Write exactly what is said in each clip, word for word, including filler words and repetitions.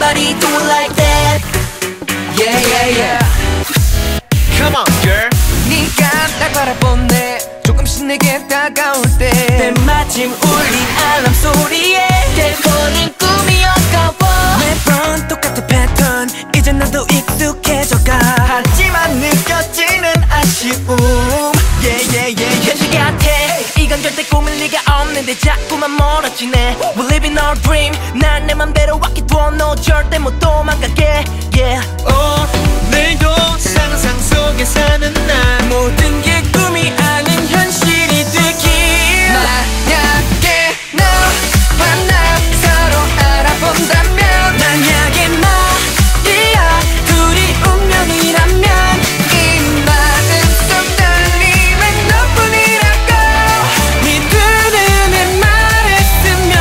Somebody do it like that. Yeah yeah yeah. Come on girl. 네가 날 바라본대 조금씩 내게 다가올 때 때마침 울린 알람 소리에 대본은 꿈이었까 봐. 매번 똑같은 패턴 이제 나도 익숙해져가. 하지만 느껴지는 아쉬움 yeah yeah yeah. 현실 같아 이건 절대 꿈일 리가 없는데 자꾸만 멀어지네. We're living our dream 난 내 맘대로 왔기 둬. 너 절대 못 도망가게 yeah. 오늘도 상상 속에 사는 날 모든 게 꿈이 아닌 현실이 되길. 만약에 너와 나 서로 알아본다면 만약에 말이야 둘이 운명이라면 이 마음속 떨림은 너뿐이라고 믿으는 내 말했으면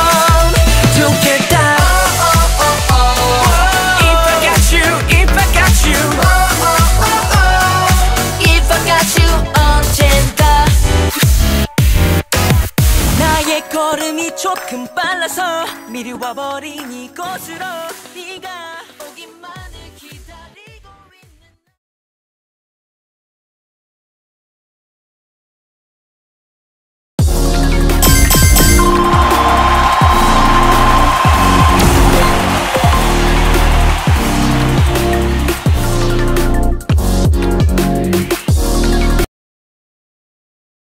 좋겠다. If I got you, if I got you, if I got you 언젠가. 나의 걸음이 조금 빨라서 미리 와버린 이곳으로 네가